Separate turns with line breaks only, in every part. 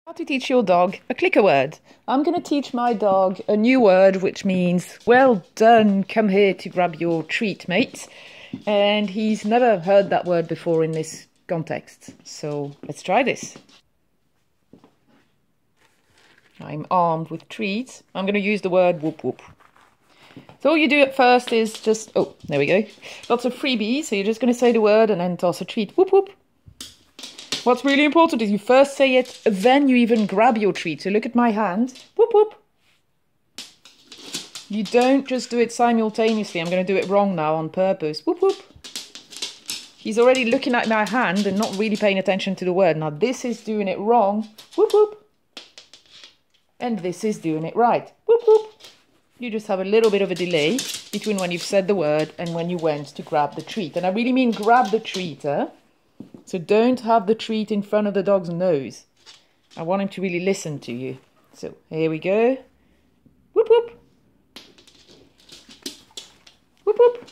How to teach your dog a clicker word. I'm going to teach my dog a new word which means, well done, come here to grab your treat, mate. And he's never heard that word before in this context. So let's try this. I'm armed with treats. I'm going to use the word whoop whoop. So all you do at first is just, oh, there we go. Lots of freebies. So you're just going to say the word and then toss a treat. Whoop whoop. What's really important is you first say it, then you even grab your treat. So look at my hand. Whoop, whoop. You don't just do it simultaneously. I'm going to do it wrong now on purpose. Whoop, whoop. He's already looking at my hand and not really paying attention to the word. Now this is doing it wrong. Whoop, whoop. And this is doing it right. Whoop, whoop. You just have a little bit of a delay between when you've said the word and when you went to grab the treat. And I really mean grab the treat, huh? So don't have the treat in front of the dog's nose. I want him to really listen to you. So here we go. Whoop whoop. Whoop whoop.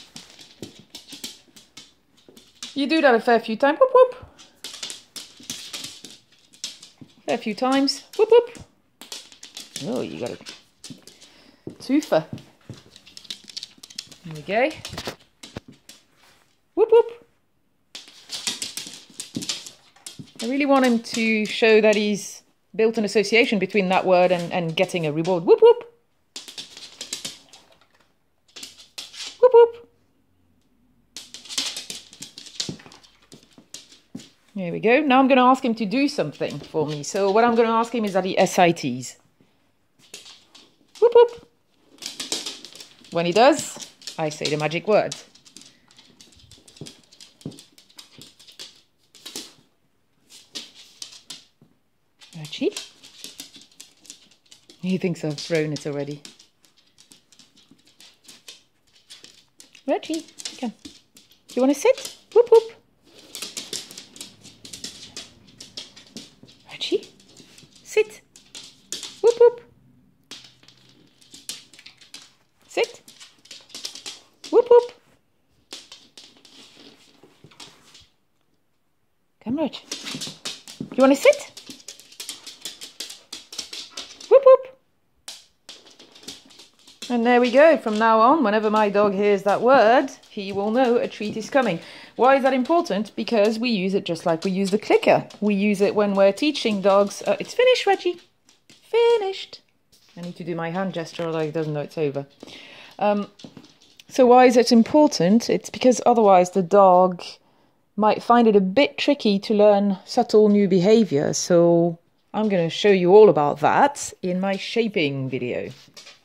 You do that a fair few times. Whoop whoop. Fair few times. Whoop whoop. Oh, you got a twofer. There we go. Whoop whoop. I really want him to show that he's built an association between that word and getting a reward. Whoop, whoop. Whoop, whoop. There we go. Now I'm going to ask him to do something for me. So what I'm going to ask him is that he SITs. Whoop, whoop. When he does, I say the magic word. Reggie? He thinks I've thrown it already. Reggie, come. Do you want to sit? Whoop whoop. Reggie, sit. Whoop whoop. Sit. Whoop whoop. Come, Reg. You want to sit? And there we go. From now on, whenever my dog hears that word, he will know a treat is coming. Why is that important? Because we use it just like we use the clicker. We use it when we're teaching dogs. It's finished, Reggie. Finished. I need to do my hand gesture, although he doesn't know it's over. So why is it important? It's because otherwise the dog might find it a bit tricky to learn subtle new behavior. So I'm going to show you all about that in my shaping video.